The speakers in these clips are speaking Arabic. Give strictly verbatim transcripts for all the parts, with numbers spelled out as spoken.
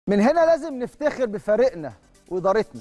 من هنا لازم نفتخر بفريقنا وإدارتنا.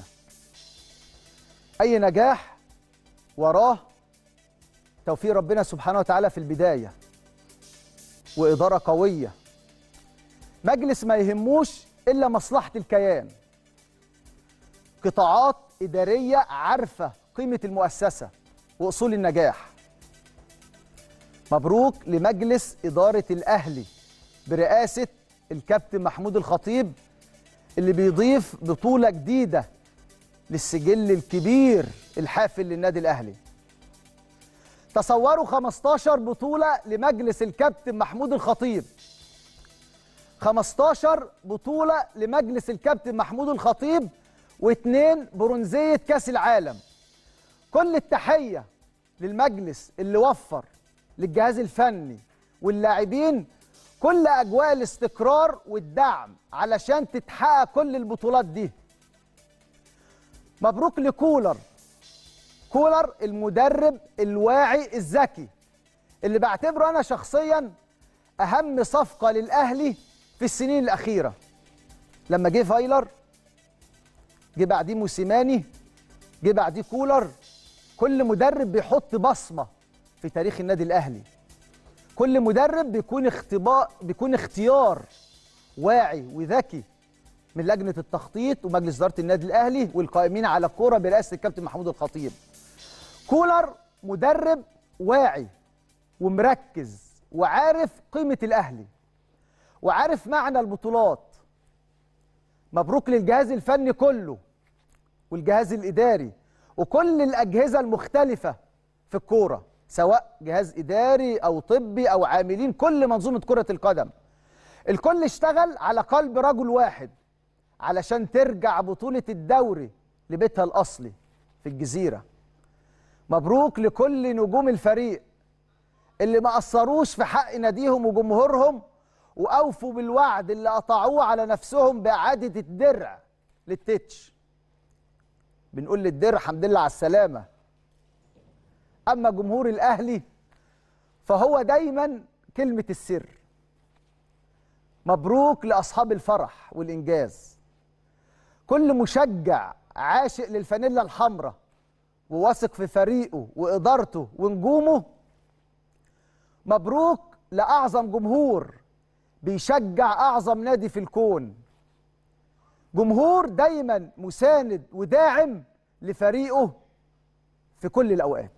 أي نجاح وراه توفيق ربنا سبحانه وتعالى في البداية وإدارة قوية، مجلس ما يهموش إلا مصلحة الكيان، قطاعات إدارية عارفة قيمة المؤسسة وأصول النجاح. مبروك لمجلس إدارة الأهلي برئاسة الكابتن محمود الخطيب اللي بيضيف بطولة جديدة للسجل الكبير الحافل للنادي الأهلي. تصوروا خمستاشر بطولة لمجلس الكابتن محمود الخطيب، خمستاشر بطولة لمجلس الكابتن محمود الخطيب واثنين برونزية كأس العالم. كل التحية للمجلس اللي وفر للجهاز الفني واللاعبين كل أجواء الاستقرار والدعم علشان تتحقق كل البطولات دي. مبروك لكولر، كولر المدرب الواعي الذكي اللي بعتبره أنا شخصيا أهم صفقة للأهلي في السنين الأخيرة. لما جه فايلر، جه بعديه موسيماني، جه بعديه كولر. كل مدرب بيحط بصمة في تاريخ النادي الأهلي. كل مدرب بيكون اختباء بيكون اختيار واعي وذكي من لجنة التخطيط ومجلس إدارة النادي الأهلي والقائمين على الكرة برئاسة الكابتن محمود الخطيب. كولر مدرب واعي ومركز وعارف قيمة الأهلي وعارف معنى البطولات. مبروك للجهاز الفني كله والجهاز الإداري وكل الأجهزة المختلفة في الكورة، سواء جهاز إداري أو طبي أو عاملين كل منظومة كرة القدم. الكل اشتغل على قلب رجل واحد علشان ترجع بطولة الدوري لبيتها الأصلي في الجزيرة. مبروك لكل نجوم الفريق اللي ما قصروش في حق ناديهم وجمهورهم وأوفوا بالوعد اللي قطعوه على نفسهم بإعادة الدرع للتتش. بنقول للدرع الحمد لله على السلامة. أما جمهور الأهلي فهو دايما كلمة السر. مبروك لأصحاب الفرح والإنجاز. كل مشجع عاشق للفانيلا الحمراء وواثق في فريقه وإدارته ونجومه، مبروك لأعظم جمهور بيشجع أعظم نادي في الكون. جمهور دايما مساند وداعم لفريقه في كل الأوقات.